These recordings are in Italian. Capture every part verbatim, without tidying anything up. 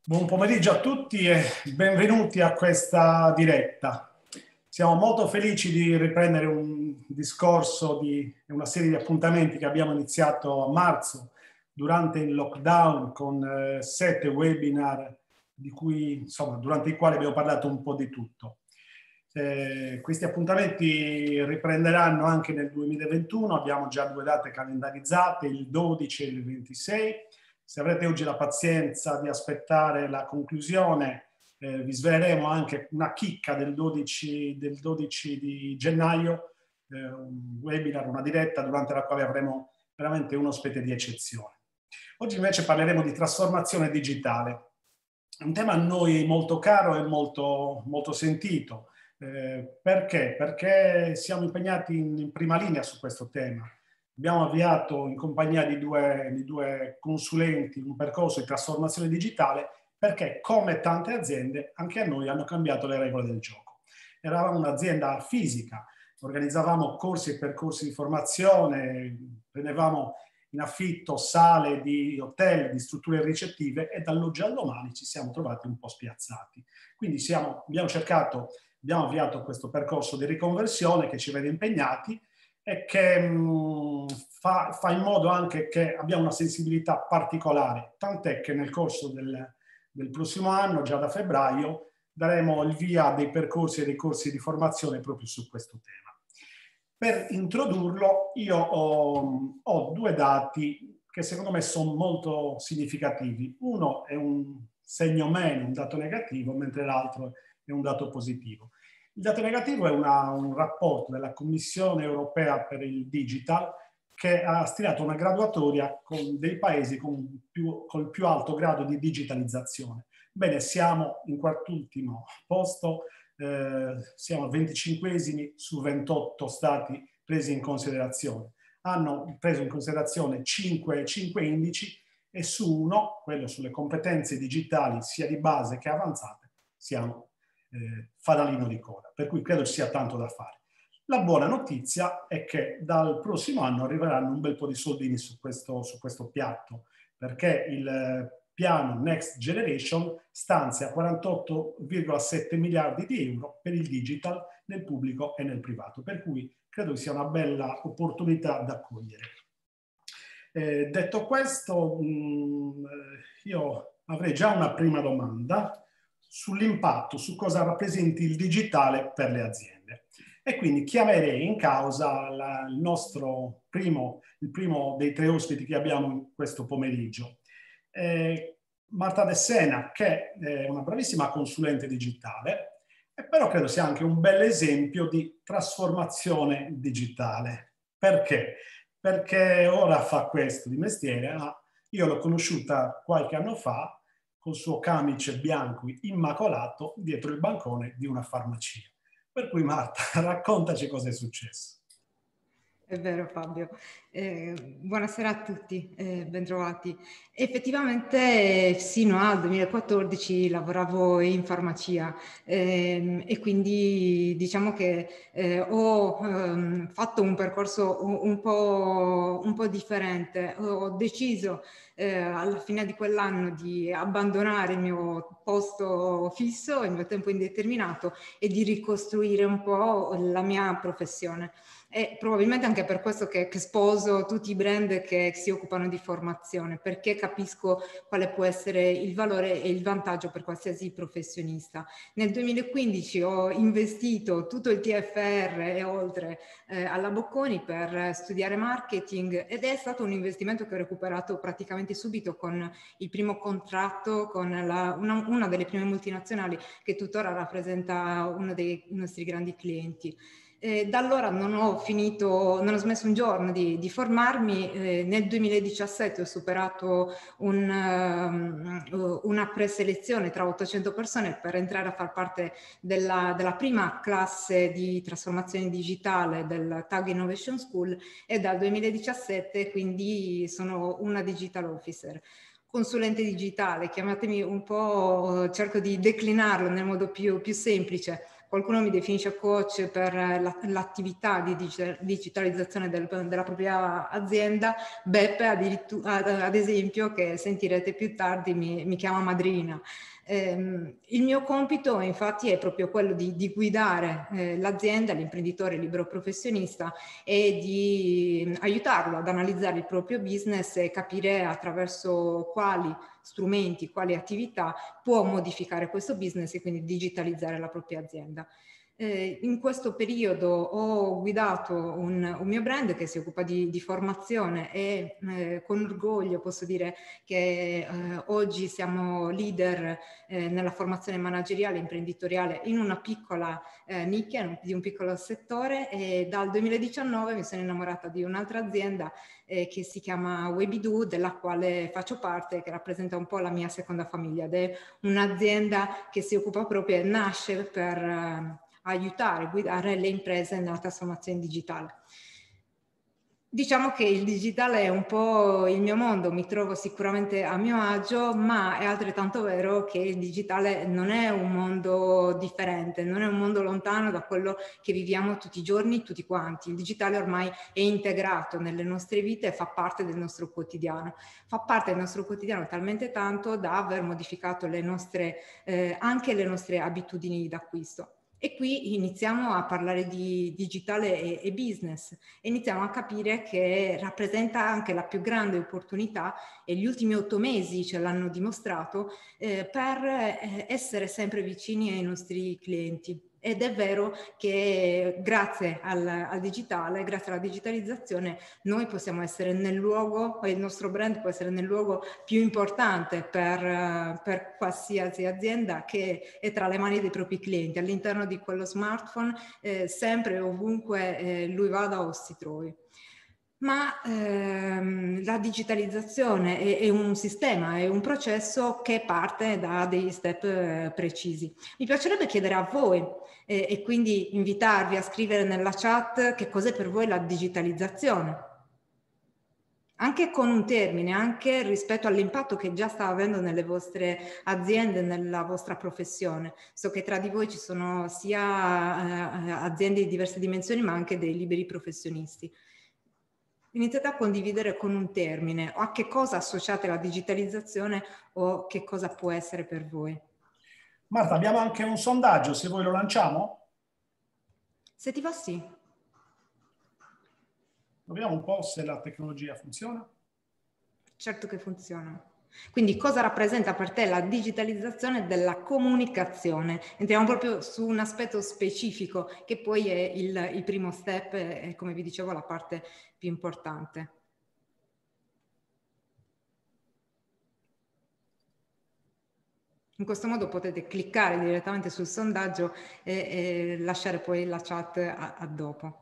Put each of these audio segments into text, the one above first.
Buon pomeriggio a tutti e benvenuti a questa diretta. Siamo molto felici di riprendere un discorso di una serie di appuntamenti che abbiamo iniziato a marzo durante il lockdown con eh, sette webinar di cui, insomma, durante i quali abbiamo parlato un po' di tutto. Eh, questi appuntamenti riprenderanno anche nel duemilaventuno, abbiamo già due date calendarizzate, il dodici e il ventisei. Se avrete oggi la pazienza di aspettare la conclusione, eh, vi sveleremo anche una chicca del dodici, del dodici di gennaio, eh, un webinar, una diretta durante la quale avremo veramente un ospite di eccezione. Oggi invece parleremo di trasformazione digitale, un tema a noi molto caro e molto, molto sentito. Eh, perché? Perché siamo impegnati in, in prima linea su questo tema. Abbiamo avviato in compagnia di due, di due consulenti un percorso di trasformazione digitale perché, come tante aziende, anche a noi hanno cambiato le regole del gioco. Eravamo un'azienda fisica, organizzavamo corsi e percorsi di formazione, prendevamo in affitto sale di hotel, di strutture ricettive e dall'oggi al domani ci siamo trovati un po' spiazzati. Quindi siamo, abbiamo cercato, abbiamo avviato questo percorso di riconversione che ci vede impegnati e che mh, fa, fa in modo anche che abbiamo una sensibilità particolare, tant'è che nel corso del, del prossimo anno, già da febbraio, daremo il via a dei percorsi e dei corsi di formazione proprio su questo tema. Per introdurlo io ho, ho due dati che secondo me sono molto significativi. Uno è un segno meno, un dato negativo, mentre l'altro è un dato positivo. Il dato negativo è una, un rapporto della Commissione europea per il digital che ha stilato una graduatoria con dei paesi con, più, con il più alto grado di digitalizzazione. Bene, siamo in quartultimo posto, eh, siamo venticinquesimi su ventotto stati presi in considerazione. Hanno preso in considerazione cinque, cinque indici e su uno, quello sulle competenze digitali sia di base che avanzate, siamo eh, fanalino di coda, per cui credo ci sia tanto da fare. La buona notizia è che dal prossimo anno arriveranno un bel po' di soldini su questo, su questo piatto, perché il piano Next Generation stanzia quarantotto virgola sette miliardi di euro per il digital nel pubblico e nel privato, per cui credo che sia una bella opportunità da cogliere. Eh, detto questo, mh, io avrei già una prima domanda sull'impatto, su cosa rappresenti il digitale per le aziende. E quindi chiamerei in causa la, il nostro primo, il primo dei tre ospiti che abbiamo questo pomeriggio. Eh, Marta De Sena, che è una bravissima consulente digitale, e però credo sia anche un bel esempio di trasformazione digitale. Perché? Perché ora fa questo di mestiere. Io l'ho conosciuta qualche anno fa col suo camice bianco immacolato dietro il bancone di una farmacia. Per cui Marta, raccontaci cosa è successo. È vero Fabio, eh, buonasera a tutti, eh, bentrovati. Effettivamente sino al duemilaquattordici lavoravo in farmacia ehm, e quindi diciamo che eh, ho ehm, fatto un percorso un po', un po' differente. Ho deciso eh, alla fine di quell'anno di abbandonare il mio posto fisso, il mio tempo indeterminato e di ricostruire un po' la mia professione. E probabilmente anche per questo che, che sposo tutti i brand che si occupano di formazione, perché capisco quale può essere il valore e il vantaggio per qualsiasi professionista. Nel duemilaquindici ho investito tutto il T F R e oltre eh, alla Bocconi per studiare marketing ed è stato un investimento che ho recuperato praticamente subito con il primo contratto con la, una, una delle prime multinazionali che tuttora rappresenta uno dei nostri grandi clienti. Eh, da allora non ho finito, non ho smesso un giorno di, di formarmi. Eh, nel duemiladiciassette ho superato un, um, una preselezione tra ottocento persone per entrare a far parte della, della prima classe di trasformazione digitale del Tag Innovation School e dal duemiladiciassette quindi sono una digital officer. Consulente digitale, chiamatemi un po', cerco di declinarlo nel modo più, più semplice. qualcuno mi definisce coach per l'attività di digitalizzazione del, della propria azienda. Beppe addirittura, ad esempio, che sentirete più tardi, mi, mi chiama madrina. Eh, il mio compito infatti è proprio quello di, di guidare eh, l'azienda, l'imprenditore libero professionista, e di aiutarlo ad analizzare il proprio business e capire attraverso quali strumenti, quali attività può modificare questo business e quindi digitalizzare la propria azienda. Eh, in questo periodo ho guidato un, un mio brand che si occupa di, di formazione e eh, con orgoglio posso dire che eh, oggi siamo leader eh, nella formazione manageriale e imprenditoriale in una piccola eh, nicchia, di un piccolo settore, e dal duemiladiciannove mi sono innamorata di un'altra azienda eh, che si chiama Webidoo, della quale faccio parte, che rappresenta un po' la mia seconda famiglia, ed è un'azienda che si occupa proprio e nasce per eh, aiutare, guidare le imprese nella trasformazione digitale. Diciamo che il digitale è un po' il mio mondo, mi trovo sicuramente a mio agio, ma è altrettanto vero che il digitale non è un mondo differente, non è un mondo lontano da quello che viviamo tutti i giorni, tutti quanti. Il digitale ormai è integrato nelle nostre vite e fa parte del nostro quotidiano. Fa parte del nostro quotidiano talmente tanto da aver modificato le nostre, eh, anche le nostre abitudini d'acquisto. E qui iniziamo a parlare di digitale e, e business e iniziamo a capire che rappresenta anche la più grande opportunità, e gli ultimi otto mesi ce l'hanno dimostrato, eh, per eh, essere sempre vicini ai nostri clienti. Ed è vero che grazie al, al digitale, grazie alla digitalizzazione, noi possiamo essere nel luogo, il nostro brand può essere nel luogo più importante per, per qualsiasi azienda che è tra le mani dei propri clienti, all'interno di quello smartphone, eh, sempre e ovunque eh, lui vada o si trovi. Ma ehm, la digitalizzazione è, è un sistema, è un processo che parte da degli step eh, precisi. Mi piacerebbe chiedere a voi eh, e quindi invitarvi a scrivere nella chat che cos'è per voi la digitalizzazione. Anche con un termine, anche rispetto all'impatto che già sta avendo nelle vostre aziende, nella vostra professione. So che tra di voi ci sono sia eh, aziende di diverse dimensioni, ma anche dei liberi professionisti. Iniziate a condividere con un termine o a che cosa associate la digitalizzazione o che cosa può essere per voi. Marta, abbiamo anche un sondaggio, se vuoi lo lanciamo? Se ti va, sì. Proviamo un po' se la tecnologia funziona. Certo che funziona. Quindi cosa rappresenta per te la digitalizzazione della comunicazione? Entriamo proprio su un aspetto specifico che poi è il, il primo step e, come vi dicevo, la parte più importante. In questo modo potete cliccare direttamente sul sondaggio e, e lasciare poi la chat a, a dopo.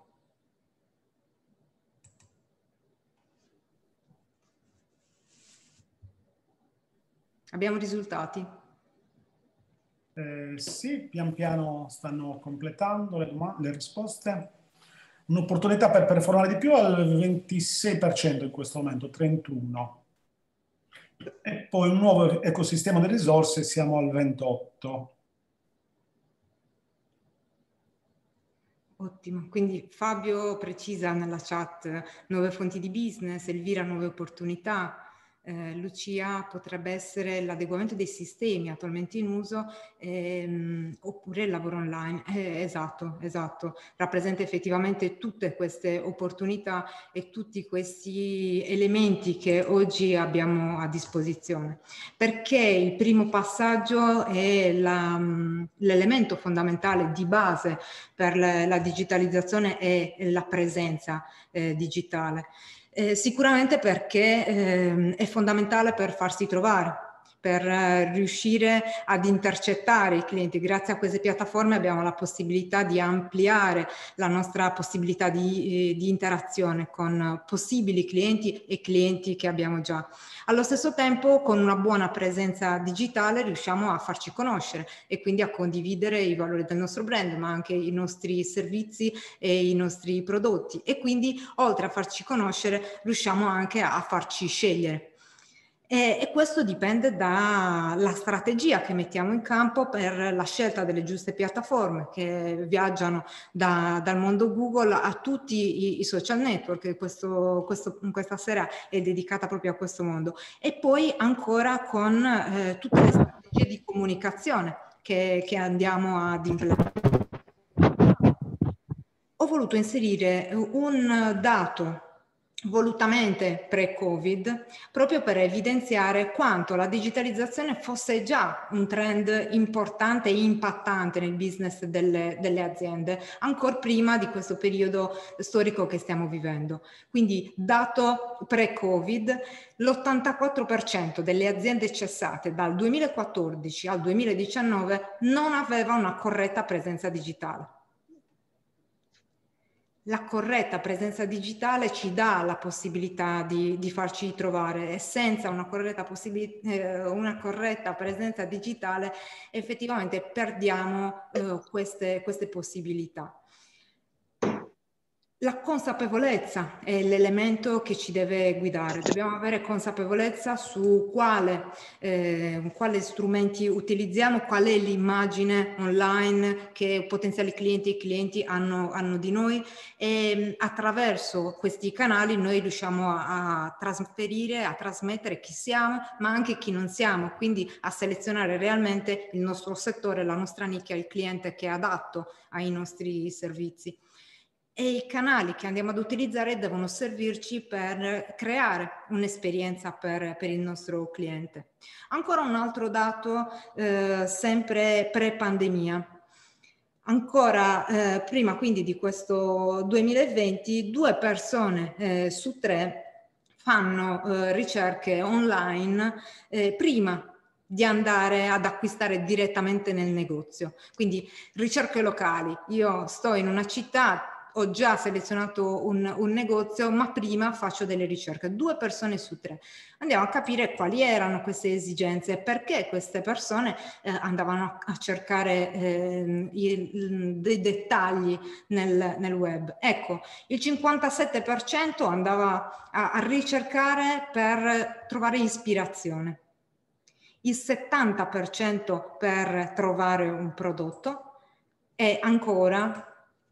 Abbiamo risultati? Eh, sì, pian piano stanno completando le, le risposte. Un'opportunità per performare di più al ventisei per cento in questo momento, trentuno per cento. E poi un nuovo ecosistema delle risorse, siamo al ventotto per cento. Ottimo, quindi Fabio precisa nella chat nuove fonti di business, Elvira nuove opportunità, eh, Lucia potrebbe essere l'adeguamento dei sistemi attualmente in uso ehm, oppure il lavoro online. Eh, esatto, esatto, rappresenta effettivamente tutte queste opportunità e tutti questi elementi che oggi abbiamo a disposizione, perché il primo passaggio è l'elemento fondamentale di base per la digitalizzazione e la presenza eh, digitale. Eh, sicuramente perché eh, è fondamentale per farsi trovare, per eh, riuscire ad intercettare i clienti. Grazie a queste piattaforme abbiamo la possibilità di ampliare la nostra possibilità di, eh, di interazione con possibili clienti e clienti che abbiamo già. Allo stesso tempo, con una buona presenza digitale riusciamo a farci conoscere e quindi a condividere i valori del nostro brand, ma anche i nostri servizi e i nostri prodotti. E quindi, oltre a farci conoscere, riusciamo anche a farci scegliere. E, e questo dipende dalla strategia che mettiamo in campo per la scelta delle giuste piattaforme che viaggiano da, dal mondo Google a tutti i, i social network. Questo, questo, questa sera è dedicata proprio a questo mondo. E poi ancora con eh, tutte le strategie di comunicazione che, che andiamo ad implementare. Ho voluto inserire un dato volutamente pre-Covid, proprio per evidenziare quanto la digitalizzazione fosse già un trend importante e impattante nel business delle, delle aziende, ancora prima di questo periodo storico che stiamo vivendo. Quindi, dato pre-Covid, l'ottantaquattro per cento delle aziende cessate dal duemilaquattordici al duemiladiciannove non aveva una corretta presenza digitale. La corretta presenza digitale ci dà la possibilità di, di farci trovare, e senza una corretta, eh, una corretta presenza digitale effettivamente perdiamo eh, queste, queste possibilità. La consapevolezza è l'elemento che ci deve guidare. Dobbiamo avere consapevolezza su quale, eh, quali strumenti utilizziamo, qual è l'immagine online che potenziali clienti e clienti hanno, hanno di noi, e attraverso questi canali noi riusciamo a, a trasferire, a trasmettere chi siamo, ma anche chi non siamo, quindi a selezionare realmente il nostro settore, la nostra nicchia, il cliente che è adatto ai nostri servizi. E i canali che andiamo ad utilizzare devono servirci per creare un'esperienza per, per il nostro cliente. Ancora un altro dato, eh, sempre pre-pandemia. Ancora eh, prima quindi di questo duemilaventi, due persone eh, su tre fanno eh, ricerche online eh, prima di andare ad acquistare direttamente nel negozio. Quindi ricerche locali. Io sto in una città, ho già selezionato un, un negozio, ma prima faccio delle ricerche. Due persone su tre. Andiamo a capire quali erano queste esigenze, perché queste persone eh, andavano a, a cercare eh, i, il, dei dettagli nel, nel web. Ecco, il cinquantasette per cento andava a, a ricercare per trovare ispirazione, il settanta per cento per trovare un prodotto e ancora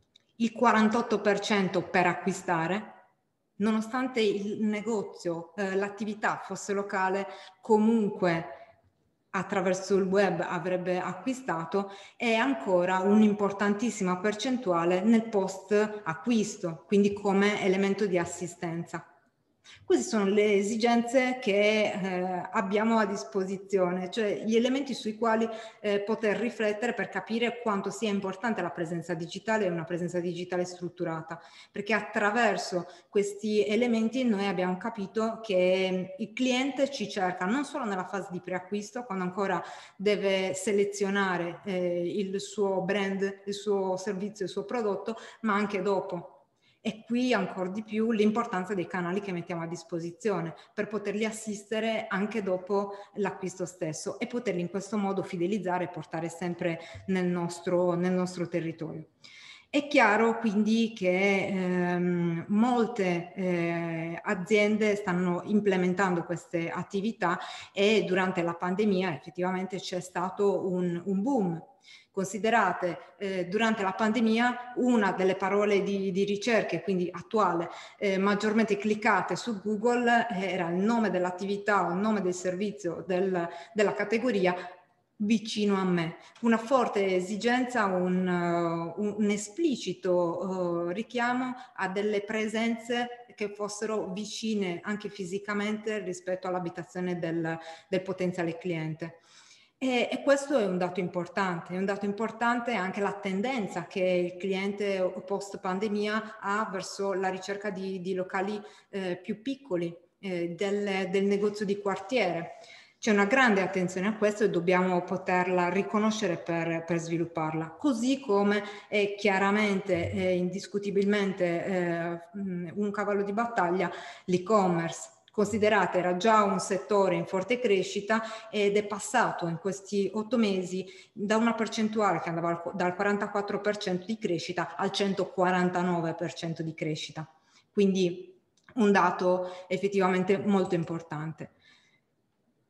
il quarantotto per cento per acquistare. Nonostante il negozio, eh, l'attività fosse locale, comunque attraverso il web avrebbe acquistato, e ancora un'importantissima percentuale nel post acquisto, quindi come elemento di assistenza. Queste sono le esigenze che eh, abbiamo a disposizione, cioè gli elementi sui quali eh, poter riflettere per capire quanto sia importante la presenza digitale e una presenza digitale strutturata, perché attraverso questi elementi noi abbiamo capito che il cliente ci cerca non solo nella fase di preacquisto, quando ancora deve selezionare eh, il suo brand, il suo servizio, il suo prodotto, ma anche dopo. E qui ancora di più l'importanza dei canali che mettiamo a disposizione per poterli assistere anche dopo l'acquisto stesso e poterli in questo modo fidelizzare e portare sempre nel nostro, nel nostro territorio. È chiaro quindi che ehm, molte eh, aziende stanno implementando queste attività e durante la pandemia effettivamente c'è stato un, un boom. Considerate, eh, durante la pandemia una delle parole di, di ricerche, quindi attuale, eh, maggiormente cliccate su Google eh, era il nome dell'attività o il nome del servizio del, della categoria vicino a me. Una forte esigenza, un, uh, un esplicito uh, richiamo a delle presenze che fossero vicine anche fisicamente rispetto all'abitazione del, del potenziale cliente. E, e questo è un dato importante, è un dato importante anche la tendenza che il cliente post pandemia ha verso la ricerca di, di locali eh, più piccoli, eh, del, del negozio di quartiere. C'è una grande attenzione a questo e dobbiamo poterla riconoscere per, per svilupparla, così come è chiaramente e indiscutibilmente eh, un cavallo di battaglia l'e-commerce. Considerate, era già un settore in forte crescita ed è passato in questi otto mesi da una percentuale che andava dal quarantaquattro per cento di crescita al centoquarantanove per cento di crescita. Quindi un dato effettivamente molto importante.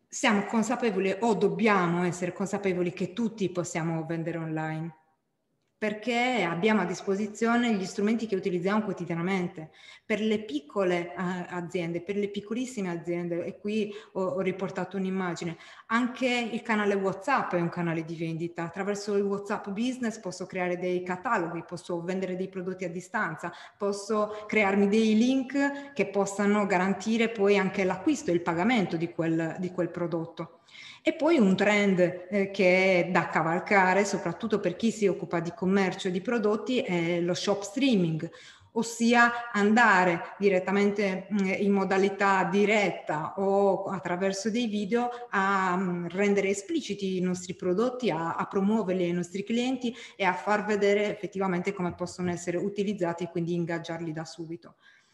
siamo consapevoli o dobbiamo essere consapevoli che tutti possiamo vendere online, perché abbiamo a disposizione gli strumenti che utilizziamo quotidianamente. Per le piccole uh, aziende, per le piccolissime aziende, e qui ho, ho riportato un'immagine, anche il canale WhatsApp è un canale di vendita. Attraverso il WhatsApp Business posso creare dei cataloghi, posso vendere dei prodotti a distanza, posso crearmi dei link che possano garantire poi anche l'acquisto e il pagamento di quel, di quel prodotto. E poi un trend eh, che è da cavalcare, soprattutto per chi si occupa di commercio di prodotti, è lo shop streaming, ossia andare direttamente mh, in modalità diretta o attraverso dei video a mh, rendere espliciti i nostri prodotti, a, a promuoverli ai nostri clienti e a far vedere effettivamente come possono essere utilizzati e quindi ingaggiarli da subito.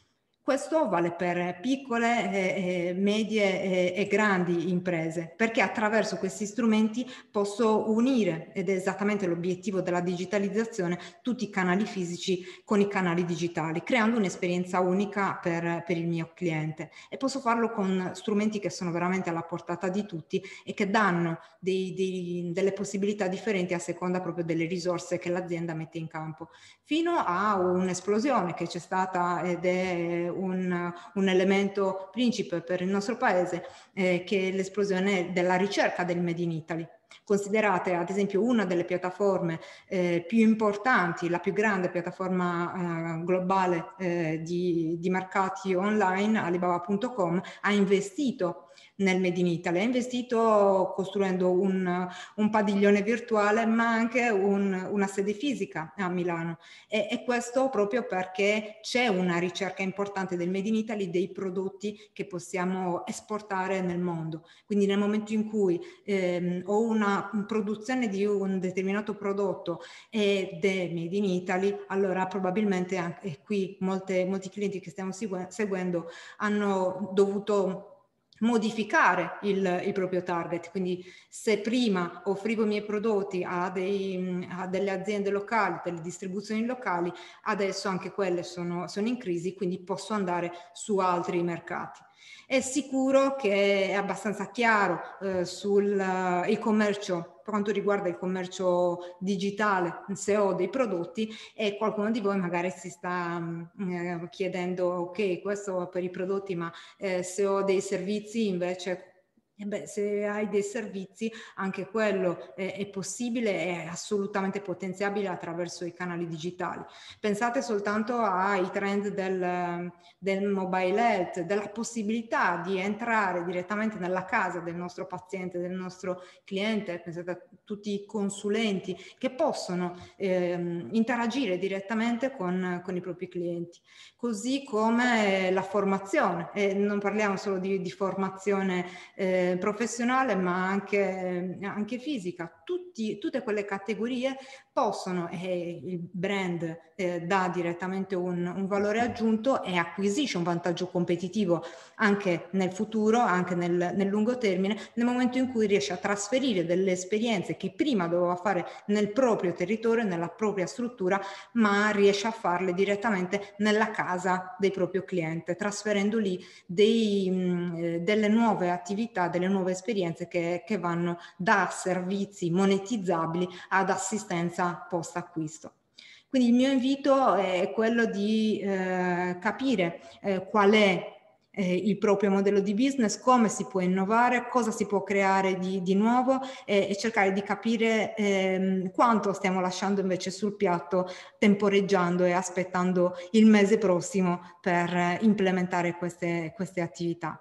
Questo vale per piccole, eh, medie eh, e grandi imprese, perché attraverso questi strumenti posso unire, ed è esattamente l'obiettivo della digitalizzazione, tutti i canali fisici con i canali digitali, creando un'esperienza unica per, per il mio cliente. E posso farlo con strumenti che sono veramente alla portata di tutti e che danno dei, dei, delle possibilità differenti a seconda proprio delle risorse che l'azienda mette in campo, fino a un'esplosione che c'è stata ed è un, un elemento principe per il nostro paese, eh, che è l'esplosione della ricerca del Made in Italy. Considerate ad esempio una delle piattaforme eh, più importanti, la più grande piattaforma eh, globale eh, di, di mercati online, Alibaba punto com, ha investito nel Made in Italy, ha investito costruendo un, un padiglione virtuale ma anche un, una sede fisica a Milano, e, e questo proprio perché c'è una ricerca importante del Made in Italy, dei prodotti che possiamo esportare nel mondo. Quindi nel momento in cui ehm, ho una produzione di un determinato prodotto ed è Made in Italy, allora probabilmente anche qui molte, molti clienti che stiamo seguendo hanno dovuto modificare il, il proprio target. Quindi se prima offrivo i miei prodotti a, dei, a delle aziende locali, delle distribuzioni locali, adesso anche quelle sono, sono in crisi, quindi posso andare su altri mercati. È sicuro che è abbastanza chiaro eh, sul uh, il commercio, per quanto riguarda il commercio digitale, se ho dei prodotti, e qualcuno di voi magari si sta eh, chiedendo, ok, questo per i prodotti, ma eh, se ho dei servizi invece... E beh, se hai dei servizi, anche quello è, è possibile, è assolutamente potenziabile attraverso i canali digitali. Pensate soltanto ai trend del, del mobile health, della possibilità di entrare direttamente nella casa del nostro paziente, del nostro cliente. Pensate a tutti i consulenti che possono eh, interagire direttamente con, con i propri clienti. Così come la formazione, e non parliamo solo di, di formazione eh, professionale, ma anche, anche fisica. Tutti, tutte quelle categorie possono, e il brand eh, dà direttamente un, un valore aggiunto e acquisisce un vantaggio competitivo anche nel futuro, anche nel, nel lungo termine, nel momento in cui riesce a trasferire delle esperienze che prima doveva fare nel proprio territorio, nella propria struttura, ma riesce a farle direttamente nella casa del proprio cliente, trasferendo lì dei, mh, delle nuove attività, delle nuove esperienze che, che vanno da servizi monetizzabili ad assistenza post acquisto. Quindi il mio invito è quello di eh, capire eh, qual è eh, il proprio modello di business, come si può innovare, cosa si può creare di, di nuovo, eh, e cercare di capire eh, quanto stiamo lasciando invece sul piatto, temporeggiando e aspettando il mese prossimo per implementare queste, queste attività.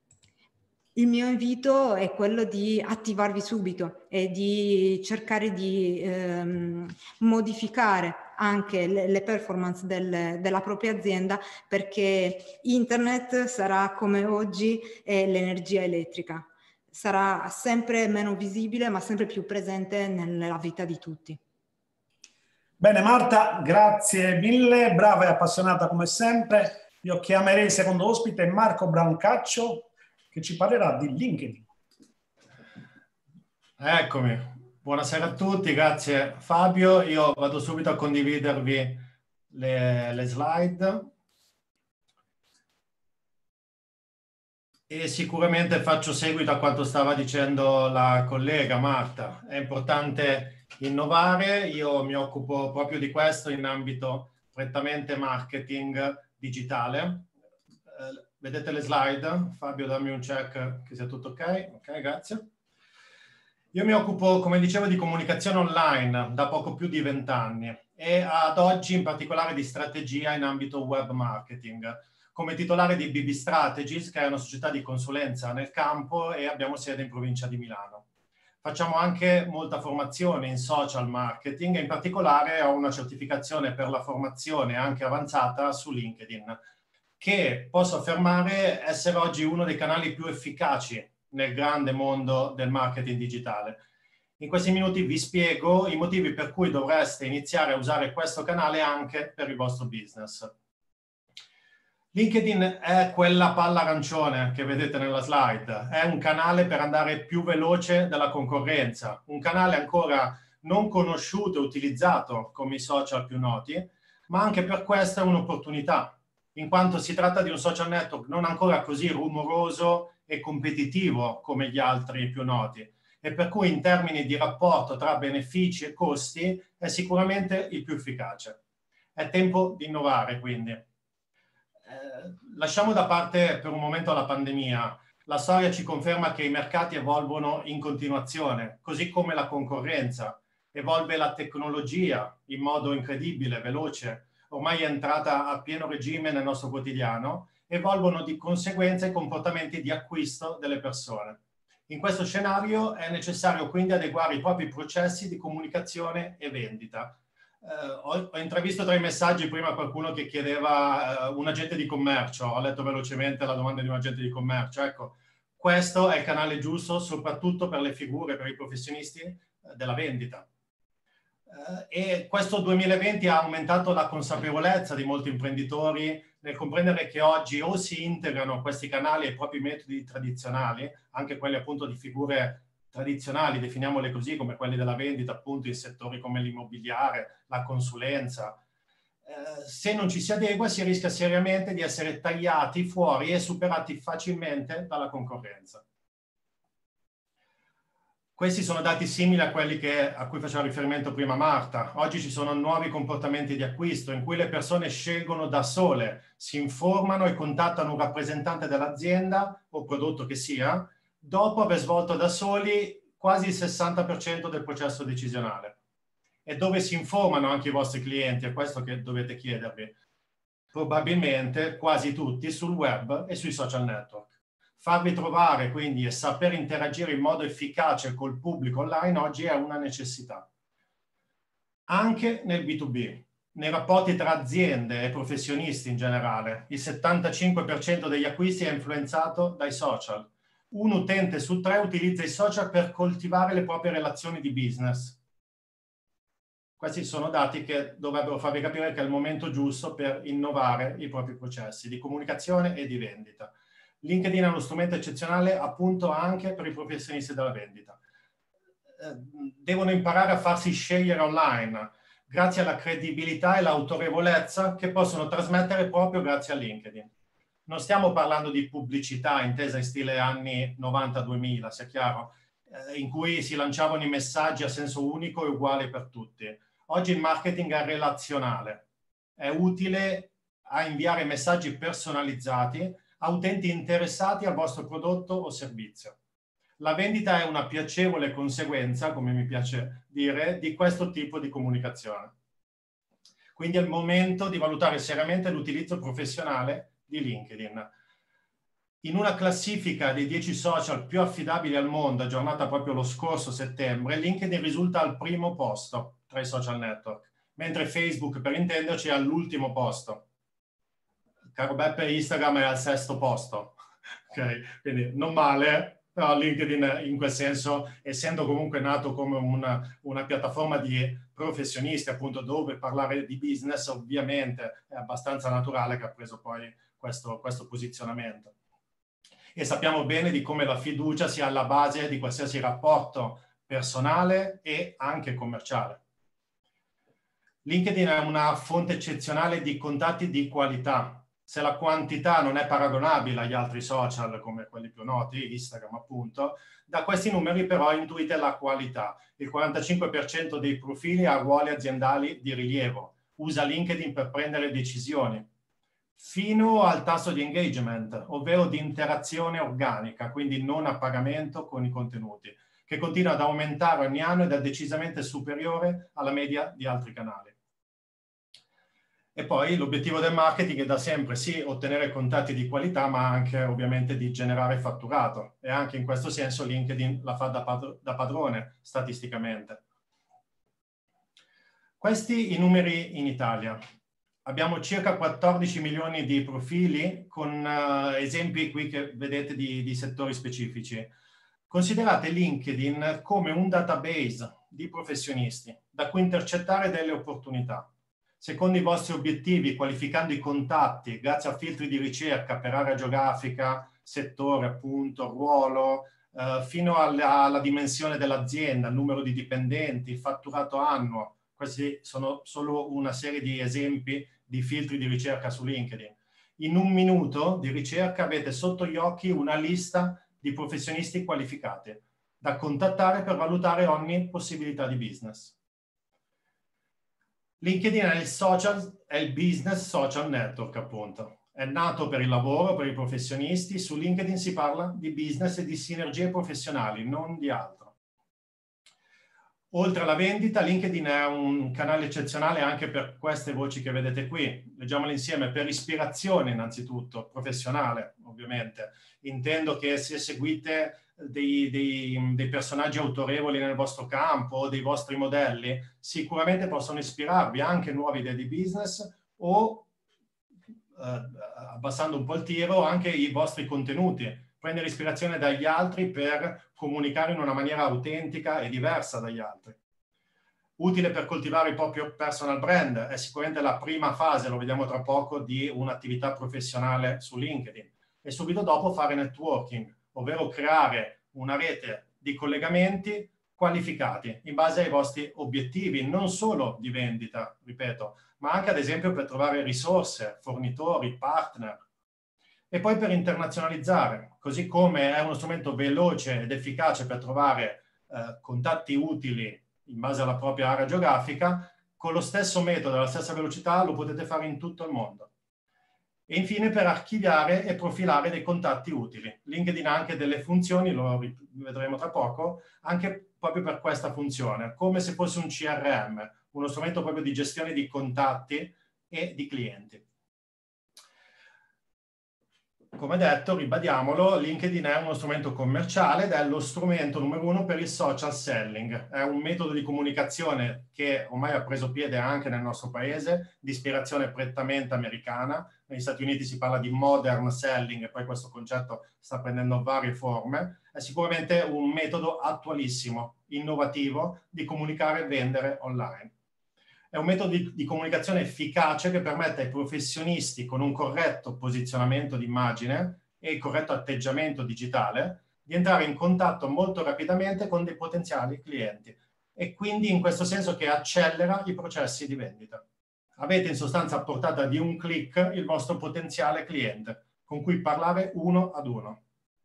Il mio invito è quello di attivarvi subito e di cercare di ehm, modificare anche le, le performance del, della propria azienda, perché internet sarà come oggi è l'energia elettrica. Sarà sempre meno visibile ma sempre più presente nella vita di tutti. Bene Marta, grazie mille, brava e appassionata come sempre. Io chiamerei il secondo ospite Marco Brancaccio, che ci parlerà di LinkedIn. Eccomi, buonasera a tutti, grazie Fabio. Io vado subito a condividervi le, le slide. E sicuramente faccio seguito a quanto stava dicendo la collega Marta. È importante innovare, io mi occupo proprio di questo in ambito prettamente marketing digitale. Eh, vedete le slide? Fabio, dammi un check che sia tutto ok. Ok, grazie. Io mi occupo, come dicevo, di comunicazione online da poco più di vent'anni e ad oggi in particolare di strategia in ambito web marketing. Come titolare di B B Strategies, che è una società di consulenza nel campo, e abbiamo sede in provincia di Milano. Facciamo anche molta formazione in social marketing e in particolare ho una certificazione per la formazione anche avanzata su LinkedIn, che posso affermare essere oggi uno dei canali più efficaci nel grande mondo del marketing digitale. In questi minuti vi spiego i motivi per cui dovreste iniziare a usare questo canale anche per il vostro business. LinkedIn è quella palla arancione che vedete nella slide, è un canale per andare più veloce della concorrenza, un canale ancora non conosciuto e utilizzato come i social più noti, ma anche per questo è un'opportunità, in quanto si tratta di un social network non ancora così rumoroso e competitivo come gli altri più noti, e per cui in termini di rapporto tra benefici e costi è sicuramente il più efficace. È tempo di innovare, quindi. Eh, lasciamo da parte per un momento la pandemia. La storia ci conferma che i mercati evolvono in continuazione, così come la concorrenza. Evolve la tecnologia in modo incredibile, veloce, ormai è entrata a pieno regime nel nostro quotidiano, evolvono di conseguenza i comportamenti di acquisto delle persone. In questo scenario è necessario quindi adeguare i propri processi di comunicazione e vendita. Eh, ho, ho intravisto tra i messaggi prima qualcuno che chiedeva eh, un agente di commercio, ho letto velocemente la domanda di un agente di commercio. Ecco, questo è il canale giusto soprattutto per le figure, per i professionisti eh, della vendita. Eh, e questo duemilaventi ha aumentato la consapevolezza di molti imprenditori nel comprendere che oggi o si integrano questi canali ai propri metodi tradizionali, anche quelli appunto di figure tradizionali, definiamole così, come quelli della vendita, appunto in settori come l'immobiliare, la consulenza. Eh, se non ci si adegua si rischia seriamente di essere tagliati fuori e superati facilmente dalla concorrenza. Questi sono dati simili a quelli che, a cui faceva riferimento prima Marta. Oggi ci sono nuovi comportamenti di acquisto in cui le persone scelgono da sole, si informano e contattano un rappresentante dell'azienda o prodotto che sia, dopo aver svolto da soli quasi il sessanta per cento del processo decisionale. E dove si informano anche i vostri clienti? È questo che dovete chiedervi. Probabilmente quasi tutti sul web e sui social network. Farvi trovare quindi e saper interagire in modo efficace col pubblico online oggi è una necessità. Anche nel B due B, nei rapporti tra aziende e professionisti in generale, il settantacinque per cento degli acquisti è influenzato dai social. Un utente su tre utilizza i social per coltivare le proprie relazioni di business. Questi sono dati che dovrebbero farvi capire che è il momento giusto per innovare i propri processi di comunicazione e di vendita. LinkedIn è uno strumento eccezionale appunto anche per i professionisti della vendita. Devono imparare a farsi scegliere online grazie alla credibilità e l'autorevolezza che possono trasmettere proprio grazie a LinkedIn. Non stiamo parlando di pubblicità intesa in stile anni novanta duemila, sia chiaro, eh, in cui si lanciavano i messaggi a senso unico e uguali per tutti. Oggi il marketing è relazionale, è utile a inviare messaggi personalizzati a utenti interessati al vostro prodotto o servizio. La vendita è una piacevole conseguenza, come mi piace dire, di questo tipo di comunicazione. Quindi è il momento di valutare seriamente l'utilizzo professionale di LinkedIn. In una classifica dei dieci social più affidabili al mondo, aggiornata proprio lo scorso settembre, LinkedIn risulta al primo posto tra i social network, mentre Facebook, per intenderci, è all'ultimo posto. Caro Beppe, Instagram è al sesto posto, ok? Quindi non male, però LinkedIn in quel senso, essendo comunque nato come una, una piattaforma di professionisti, appunto, dove parlare di business, ovviamente è abbastanza naturale che ha preso poi questo, questo posizionamento. E sappiamo bene di come la fiducia sia alla base di qualsiasi rapporto personale e anche commerciale. LinkedIn è una fonte eccezionale di contatti di qualità, Se la quantità non è paragonabile agli altri social, come quelli più noti, Instagram appunto, da questi numeri però intuite la qualità. Il quarantacinque per cento dei profili ha ruoli aziendali di rilievo, usa LinkedIn per prendere decisioni, fino al tasso di engagement, ovvero di interazione organica, quindi non a pagamento con i contenuti, che continua ad aumentare ogni anno ed è decisamente superiore alla media di altri canali. E poi l'obiettivo del marketing è da sempre sì ottenere contatti di qualità, ma anche ovviamente di generare fatturato. E anche in questo senso LinkedIn la fa da, padr- da padrone statisticamente. Questi i numeri in Italia. Abbiamo circa quattordici milioni di profili con uh, esempi qui che vedete di, di settori specifici. Considerate LinkedIn come un database di professionisti da cui intercettare delle opportunità. Secondo i vostri obiettivi, qualificando i contatti grazie a filtri di ricerca per area geografica, settore, appunto, ruolo, eh, fino alla, alla dimensione dell'azienda, numero di dipendenti, fatturato annuo. Questi sono solo una serie di esempi di filtri di ricerca su LinkedIn. In un minuto di ricerca avete sotto gli occhi una lista di professionisti qualificati da contattare per valutare ogni possibilità di business. LinkedIn è il social, è il business social network, appunto. È nato per il lavoro, per i professionisti. Su LinkedIn si parla di business e di sinergie professionali, non di altro. Oltre alla vendita, LinkedIn è un canale eccezionale anche per queste voci che vedete qui. Leggiamole insieme. Per ispirazione, innanzitutto, professionale, ovviamente. Intendo che se seguite dei, dei, dei personaggi autorevoli nel vostro campo o dei vostri modelli, sicuramente possono ispirarvi anche nuove idee di business o, eh, abbassando un po' il tiro, anche i vostri contenuti. Prendere ispirazione dagli altri per comunicare in una maniera autentica e diversa dagli altri. Utile per coltivare il proprio personal brand, è sicuramente la prima fase, lo vediamo tra poco, di un'attività professionale su LinkedIn. E subito dopo fare networking, ovvero creare una rete di collegamenti qualificati in base ai vostri obiettivi, non solo di vendita, ripeto, ma anche ad esempio per trovare risorse, fornitori, partner. E poi per internazionalizzare, così come è uno strumento veloce ed efficace per trovare eh, contatti utili in base alla propria area geografica, con lo stesso metodo, alla stessa velocità, lo potete fare in tutto il mondo. E infine per archiviare e profilare dei contatti utili. LinkedIn ha anche delle funzioni, lo vedremo tra poco, anche proprio per questa funzione, come se fosse un C R M, uno strumento proprio di gestione di contatti e di clienti. Come detto, ribadiamolo, LinkedIn è uno strumento commerciale ed è lo strumento numero uno per il social selling. È un metodo di comunicazione che ormai ha preso piede anche nel nostro paese, di ispirazione prettamente americana. Negli Stati Uniti si parla di modern selling e poi questo concetto sta prendendo varie forme. È sicuramente un metodo attualissimo, innovativo, di comunicare e vendere online. È un metodo di, di comunicazione efficace che permette ai professionisti con un corretto posizionamento d'immagine e il corretto atteggiamento digitale di entrare in contatto molto rapidamente con dei potenziali clienti e quindi in questo senso che accelera i processi di vendita. Avete in sostanza a portata di un click il vostro potenziale cliente con cui parlare uno ad uno.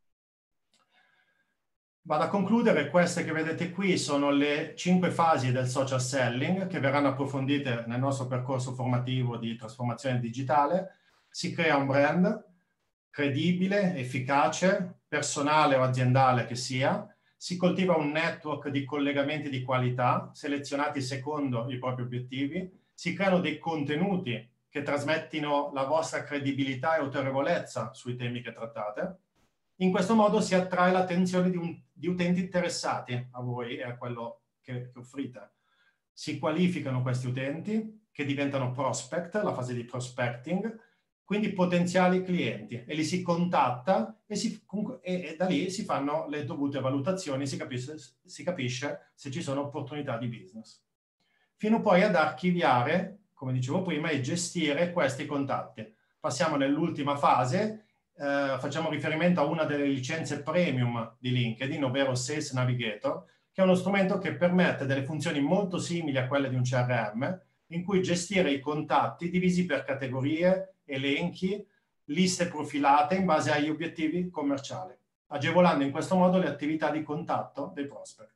Vado a concludere, queste che vedete qui sono le cinque fasi del social selling che verranno approfondite nel nostro percorso formativo di trasformazione digitale. Si crea un brand credibile, efficace, personale o aziendale che sia, si coltiva un network di collegamenti di qualità selezionati secondo i propri obiettivi, si creano dei contenuti che trasmettino la vostra credibilità e autorevolezza sui temi che trattate. In questo modo si attrae l'attenzione di, un, di utenti interessati a voi e a quello che, che offrite. Si qualificano questi utenti che diventano prospect, la fase di prospecting, quindi potenziali clienti, e li si contatta e, si, e, e da lì si fanno le dovute valutazioni, si capisce, si capisce se ci sono opportunità di business. Fino poi ad archiviare, come dicevo prima, e gestire questi contatti. Passiamo nell'ultima fase. Eh, facciamo riferimento a una delle licenze premium di LinkedIn, ovvero Sales Navigator, che è uno strumento che permette delle funzioni molto simili a quelle di un C R M, in cui gestire i contatti divisi per categorie elenchi, liste profilate in base agli obiettivi commerciali, agevolando in questo modo le attività di contatto dei prospect.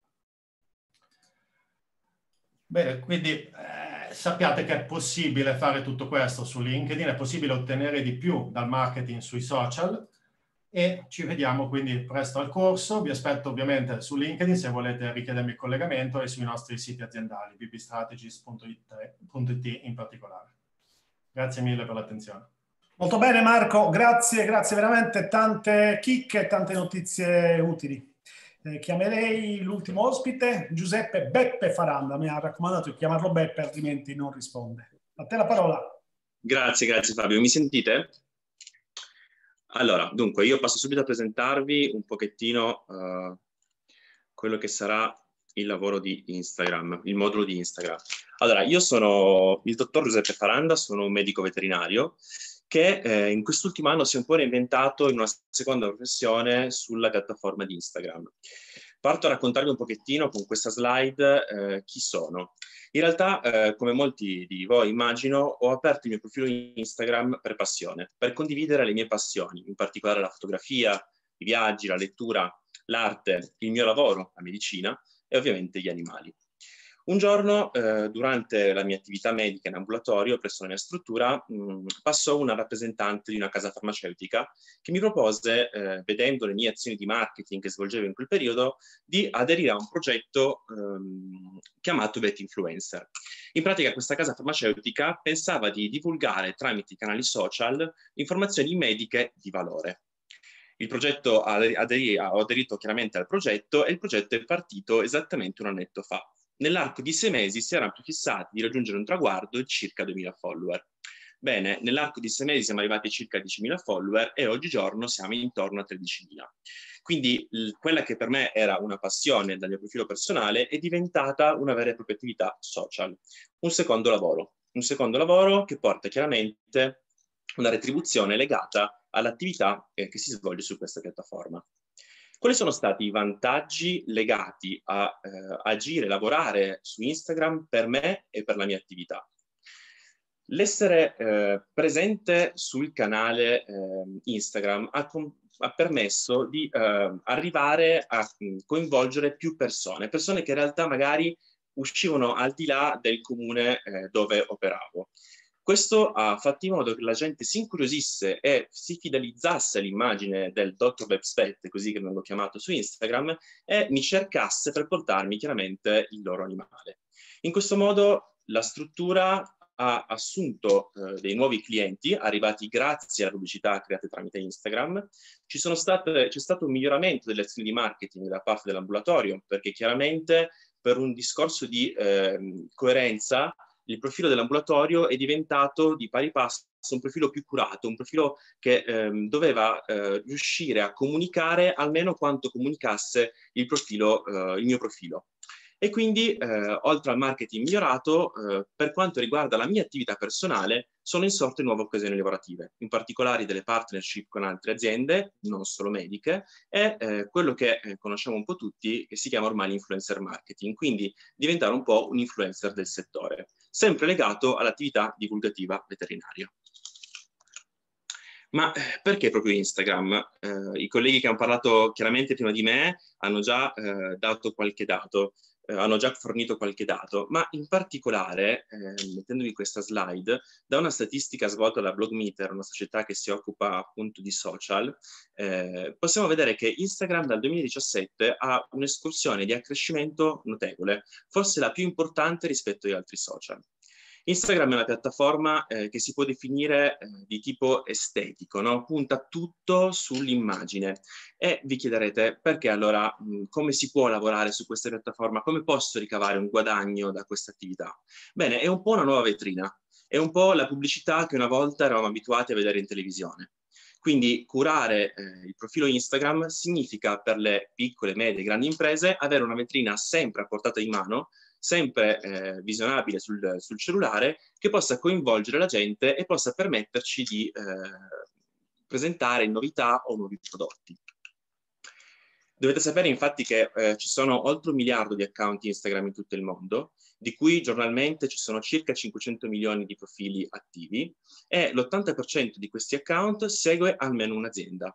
Bene, quindi eh, sappiate che è possibile fare tutto questo su LinkedIn, è possibile ottenere di più dal marketing sui social e ci vediamo quindi presto al corso. Vi aspetto ovviamente su LinkedIn se volete richiedermi il collegamento e sui nostri siti aziendali, b b strategies punto it in particolare. Grazie mille per l'attenzione. Molto bene Marco, grazie, grazie veramente, tante chicche, tante notizie utili. Eh, chiamerei l'ultimo ospite, Giuseppe Beppe Faranda, mi ha raccomandato di chiamarlo Beppe, altrimenti non risponde. A te la parola. Grazie, grazie Fabio. Mi sentite? Allora, dunque, io passo subito a presentarvi un pochettino uh, quello che sarà il lavoro di Instagram, il modulo di Instagram. Allora, io sono il dottor Giuseppe Faranda, sono un medico veterinario che eh, in quest'ultimo anno si è un po' reinventato in una seconda professione sulla piattaforma di Instagram. Parto a raccontarvi un pochettino con questa slide eh, chi sono. In realtà, eh, come molti di voi immagino, ho aperto il mio profilo Instagram per passione, per condividere le mie passioni, in particolare la fotografia, i viaggi, la lettura, l'arte, il mio lavoro, la medicina e ovviamente gli animali. Un giorno, eh, durante la mia attività medica in ambulatorio presso la mia struttura, mh, passò una rappresentante di una casa farmaceutica che mi propose, eh, vedendo le mie azioni di marketing che svolgevo in quel periodo, di aderire a un progetto ehm, chiamato Vet Influencer. In pratica questa casa farmaceutica pensava di divulgare tramite i canali social informazioni mediche di valore. Il progetto ha aderito, ho aderito chiaramente al progetto e il progetto è partito esattamente un annetto fa. Nell'arco di sei mesi si erano prefissati di raggiungere un traguardo di circa duemila follower. Bene, nell'arco di sei mesi siamo arrivati a circa diecimila follower e oggigiorno siamo intorno a tredicimila. Quindi quella che per me era una passione dal mio profilo personale è diventata una vera e propria attività social. Un secondo lavoro. Un secondo lavoro che porta chiaramente una retribuzione legata all'attività eh, che si svolge su questa piattaforma. Quali sono stati i vantaggi legati a eh, agire, lavorare su Instagram per me e per la mia attività? L'essere eh, presente sul canale eh, Instagram ha, ha permesso di eh, arrivare a coinvolgere più persone, persone che in realtà magari uscivano al di là del comune eh, dove operavo. Questo ha fatto in modo che la gente si incuriosisse e si fidelizzasse all'immagine del dottor Webspet, così che vengo chiamato su Instagram, e mi cercasse per portarmi chiaramente il loro animale. In questo modo la struttura ha assunto eh, dei nuovi clienti, arrivati grazie alle pubblicità create tramite Instagram. Ci sono state, c'è stato un miglioramento delle azioni di marketing da parte dell'ambulatorio, perché chiaramente per un discorso di eh, coerenza il profilo dell'ambulatorio è diventato di pari passo un profilo più curato, un profilo che ehm, doveva eh, riuscire a comunicare almeno quanto comunicasse il, profilo, eh, il mio profilo. E quindi, eh, oltre al marketing migliorato, eh, per quanto riguarda la mia attività personale, sono insorte nuove occasioni lavorative, in particolare delle partnership con altre aziende, non solo mediche, e eh, quello che eh, conosciamo un po' tutti, che si chiama ormai l'influencer marketing, quindi diventare un po' un influencer del settore, sempre legato all'attività divulgativa veterinaria. Ma perché proprio Instagram? Eh, I colleghi che hanno parlato chiaramente prima di me hanno già eh, dato qualche dato. Eh, hanno già fornito qualche dato, ma in particolare, eh, mettendovi questa slide, da una statistica svolta da Blogmeter, una società che si occupa appunto di social, eh, possiamo vedere che Instagram dal duemiladiciassette ha un'escursione di accrescimento notevole, forse la più importante rispetto agli altri social. Instagram è una piattaforma eh, che si può definire eh, di tipo estetico, no? Punta tutto sull'immagine. E vi chiederete perché allora mh, come si può lavorare su questa piattaforma? Come posso ricavare un guadagno da questa attività? Bene, è un po' una nuova vetrina, è un po' la pubblicità che una volta eravamo abituati a vedere in televisione. Quindi curare eh, il profilo Instagram significa per le piccole, medie e grandi imprese avere una vetrina sempre a portata di mano, sempre eh, visionabile sul, sul cellulare, che possa coinvolgere la gente e possa permetterci di eh, presentare novità o nuovi prodotti. Dovete sapere infatti che eh, ci sono oltre un miliardo di account Instagram in tutto il mondo, di cui giornalmente ci sono circa cinquecento milioni di profili attivi e l'ottanta per cento di questi account segue almeno un'azienda.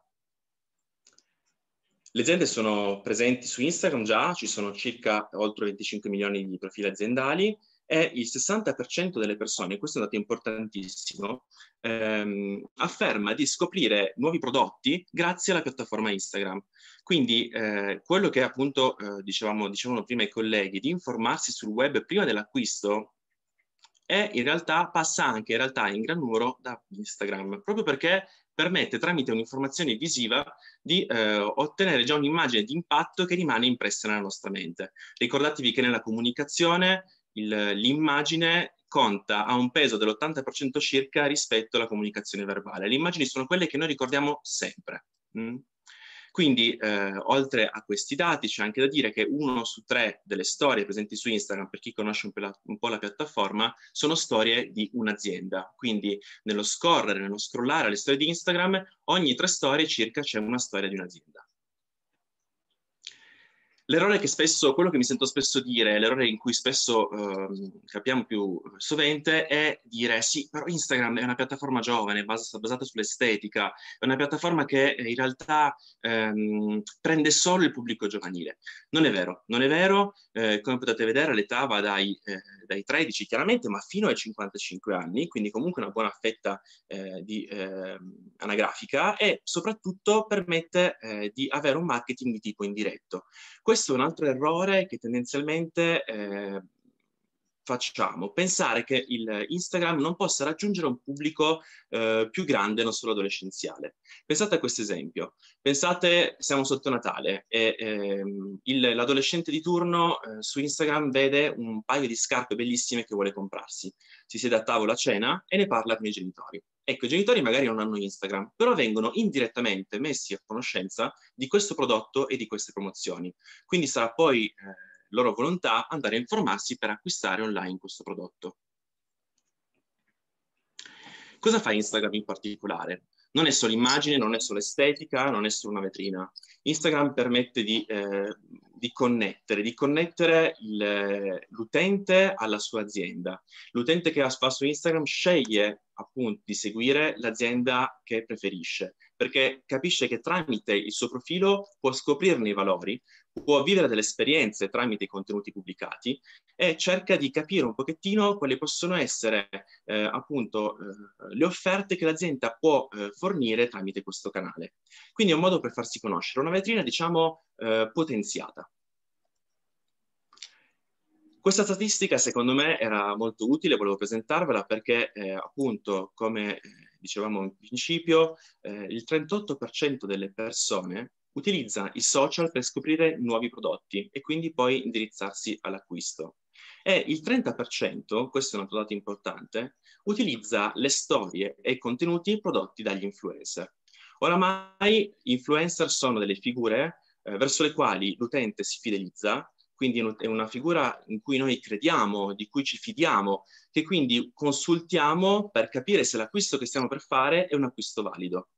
Le aziende sono presenti su Instagram già, ci sono circa oltre venticinque milioni di profili aziendali e il sessanta per cento delle persone, questo è un dato importantissimo, ehm, afferma di scoprire nuovi prodotti grazie alla piattaforma Instagram. Quindi eh, quello che appunto eh, dicevamo, dicevano prima i colleghi, di informarsi sul web prima dell'acquisto, è in realtà, passa anche in realtà in gran numero da Instagram, proprio perché permette tramite un'informazione visiva di eh, ottenere già un'immagine di impatto che rimane impressa nella nostra mente. Ricordatevi che nella comunicazione l'immagine conta, ha un peso dell'ottanta per cento circa rispetto alla comunicazione verbale. Le immagini sono quelle che noi ricordiamo sempre. Mm? Quindi, eh, oltre a questi dati, c'è anche da dire che uno su tre delle storie presenti su Instagram, per chi conosce un po' la, un po' la piattaforma, sono storie di un'azienda. Quindi, nello scorrere, nello scrollare le storie di Instagram, ogni tre storie circa c'è una storia di un'azienda. L'errore che spesso, quello che mi sento spesso dire, l'errore in cui spesso eh, capiamo più sovente è dire sì, però Instagram è una piattaforma giovane, basata, basata sull'estetica, è una piattaforma che in realtà ehm, prende solo il pubblico giovanile. Non è vero, non è vero, eh, come potete vedere l'età va dai, eh, dai tredici chiaramente, ma fino ai cinquantacinque anni, quindi comunque una buona fetta eh, di, eh, anagrafica e soprattutto permette eh, di avere un marketing di tipo indiretto. Questo è un altro errore che tendenzialmente eh, facciamo, pensare che il Instagram non possa raggiungere un pubblico eh, più grande, non solo adolescenziale. Pensate a questo esempio, pensate siamo sotto Natale e ehm, l'adolescente di turno eh, su Instagram vede un paio di scarpe bellissime che vuole comprarsi, si siede a tavola a cena e ne parla con i genitori. Ecco, i genitori magari non hanno Instagram, però vengono indirettamente messi a conoscenza di questo prodotto e di queste promozioni. Quindi sarà poi eh, loro volontà andare a informarsi per acquistare online questo prodotto. Cosa fa Instagram in particolare? Non è solo immagine, non è solo estetica, non è solo una vetrina. Instagram permette di, eh, di connettere, di connettere l'utente alla sua azienda. L'utente che va su Instagram sceglie appunto di seguire l'azienda che preferisce, perché capisce che tramite il suo profilo può scoprirne i valori, può vivere delle esperienze tramite i contenuti pubblicati e cerca di capire un pochettino quali possono essere eh, appunto eh, le offerte che l'azienda può eh, fornire tramite questo canale. Quindi è un modo per farsi conoscere, una vetrina diciamo eh, potenziata. Questa statistica secondo me era molto utile, volevo presentarvela perché eh, appunto come dicevamo in principio eh, il trentotto per cento delle persone utilizza i social per scoprire nuovi prodotti e quindi poi indirizzarsi all'acquisto. E il trenta per cento, questo è un altro dato importante, utilizza le storie e i contenuti prodotti dagli influencer. Oramai gli influencer sono delle figure eh, verso le quali l'utente si fidelizza, quindi è una figura in cui noi crediamo, di cui ci fidiamo, che quindi consultiamo per capire se l'acquisto che stiamo per fare è un acquisto valido.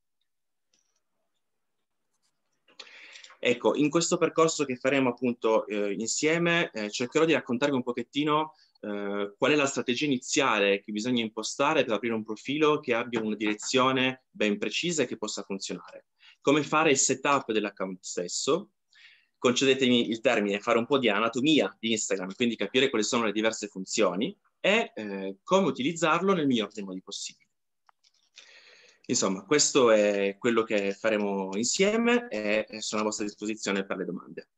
Ecco, in questo percorso che faremo appunto eh, insieme eh, cercherò di raccontarvi un pochettino eh, qual è la strategia iniziale che bisogna impostare per aprire un profilo che abbia una direzione ben precisa e che possa funzionare. Come fare il setup dell'account stesso, concedetemi il termine, fare un po' di anatomia di Instagram, quindi capire quali sono le diverse funzioni e eh, come utilizzarlo nel miglior dei modi possibili. Insomma, questo è quello che faremo insieme e sono a vostra disposizione per le domande.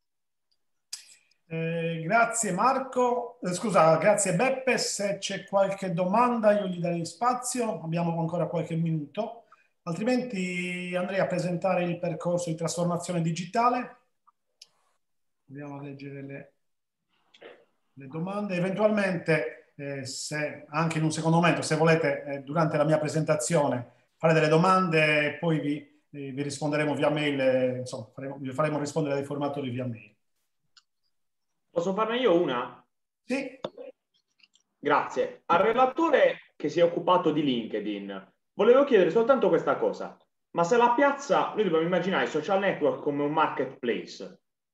Eh, grazie Marco, eh, scusa, grazie Beppe, se c'è qualche domanda io gli darei spazio, abbiamo ancora qualche minuto, altrimenti andrei a presentare il percorso di trasformazione digitale. Andiamo a leggere le, le domande, eventualmente eh, se anche in un secondo momento, se volete, eh, durante la mia presentazione fare delle domande e poi vi, eh, vi risponderemo via mail, eh, insomma, faremo, vi faremo rispondere dai formatori via mail. Posso farne io una? Sì. Grazie. Al relatore che si è occupato di LinkedIn, volevo chiedere soltanto questa cosa. Ma se la piazza, noi dobbiamo immaginare i social network come un marketplace,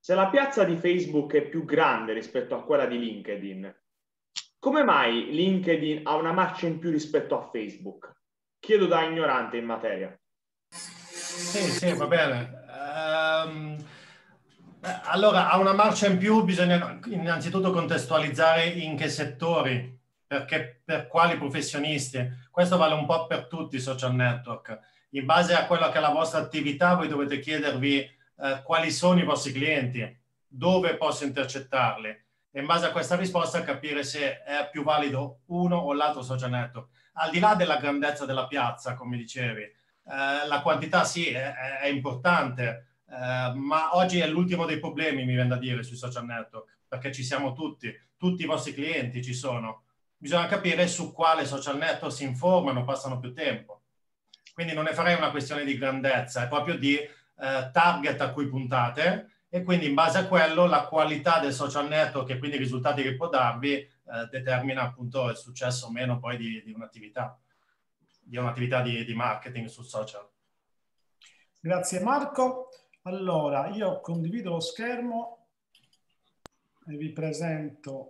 se la piazza di Facebook è più grande rispetto a quella di LinkedIn, come mai LinkedIn ha una marcia in più rispetto a Facebook? Chiedo da ignorante in materia. Sì, sì, va bene. Um, allora, a una marcia in più bisogna innanzitutto contestualizzare in che settori, perché per quali professionisti. Questo vale un po' per tutti i social network. In base a quella che è la vostra attività, voi dovete chiedervi eh, quali sono i vostri clienti, dove posso intercettarli, e in base a questa risposta capire se è più valido uno o l'altro social network. Al di là della grandezza della piazza, come dicevi, eh, la quantità sì, è, è importante, eh, ma oggi è l'ultimo dei problemi, mi viene da dire, sui social network, perché ci siamo tutti, tutti i vostri clienti ci sono. Bisogna capire su quale social network si informano, passano più tempo. Quindi non ne farei una questione di grandezza, è proprio di eh, target a cui puntate, e quindi in base a quello la qualità del social network e quindi i risultati che può darvi eh, determina appunto il successo o meno poi di, di un'attività, di un'attività di, di marketing sul social. Grazie Marco. Allora, io condivido lo schermo e vi presento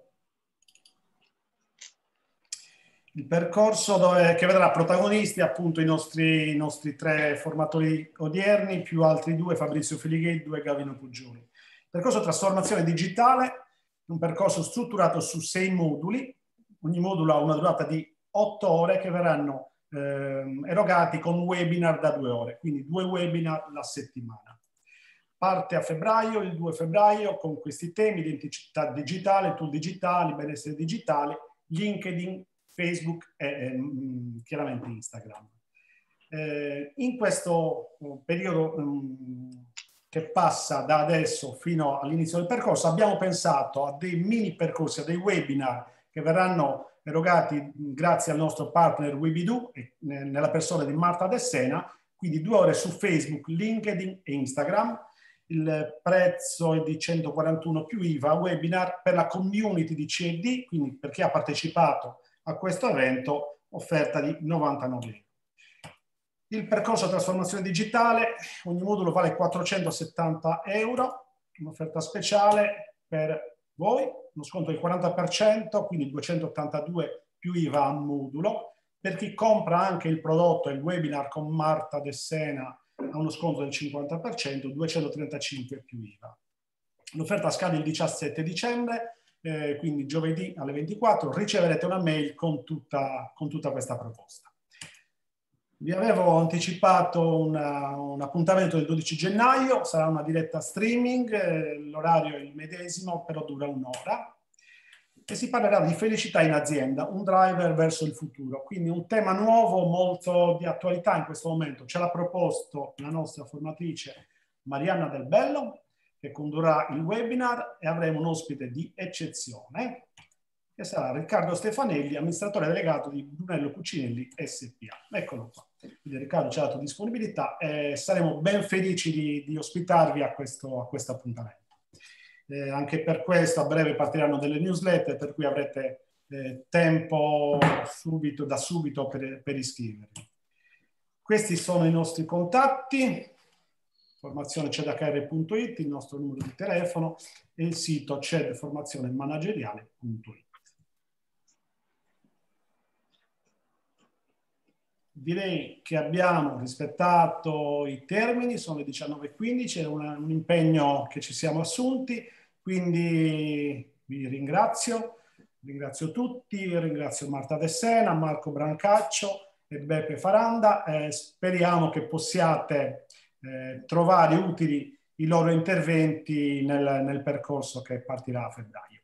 il percorso dove, che vedrà protagonisti appunto i nostri, i nostri tre formatori odierni, più altri due, Fabrizio Filigheddu e Gavino Puggioni. Il percorso trasformazione digitale, un percorso strutturato su sei moduli, ogni modulo ha una durata di otto ore che verranno eh, erogati con webinar da due ore, quindi due webinar la settimana. Parte a febbraio, il due febbraio, con questi temi: identità digitale, tool digitali, benessere digitale, LinkedIn, Facebook e eh, chiaramente Instagram. Eh, in questo periodo um, che passa da adesso fino all'inizio del percorso abbiamo pensato a dei mini percorsi, a dei webinar che verranno erogati grazie al nostro partner Webido, eh, nella persona di Marta De Sena, quindi due ore su Facebook, LinkedIn e Instagram. Il prezzo è di centoquarantuno più I V A, webinar per la community di C E D, quindi per chi ha partecipato a questo evento, offerta di novantanove euro. Il percorso trasformazione digitale, ogni modulo vale quattrocentosettanta euro, un'offerta speciale per voi, uno sconto del quaranta per cento, quindi duecentottantadue più I V A a modulo. Per chi compra anche il prodotto e il webinar con Marta De Sena ha uno sconto del cinquanta per cento, duecentotrentacinque più I V A. L'offerta scade il diciassette dicembre, eh, quindi giovedì alle ventiquattro riceverete una mail con tutta, con tutta questa proposta. Vi avevo anticipato una, un appuntamento del dodici gennaio, sarà una diretta streaming, eh, l'orario è il medesimo, però dura un'ora, e si parlerà di felicità in azienda, un driver verso il futuro. Quindi un tema nuovo, molto di attualità in questo momento. Ce l'ha proposto la nostra formatrice Marianna Del Bello, che condurrà il webinar, e avremo un ospite di eccezione, che sarà Riccardo Stefanelli, amministratore delegato di Brunello Cucinelli S P A. Eccolo qua. Quindi Riccardo ci ha dato disponibilità e saremo ben felici di, di ospitarvi a questo, a questo appuntamento. Eh, anche per questo a breve partiranno delle newsletter, per cui avrete eh, tempo subito, da subito per, per iscrivervi. Questi sono i nostri contatti: formazione C E D H R punto it, il nostro numero di telefono, e il sito C E D formazione manageriale punto it. Direi che abbiamo rispettato i termini, sono le diciannove e quindici, è una, un impegno che ci siamo assunti, quindi vi ringrazio, ringrazio tutti, ringrazio Marta De Sena, Marco Brancaccio e Beppe Faranda, eh, speriamo che possiate eh, trovare utili i loro interventi nel, nel percorso che partirà a febbraio.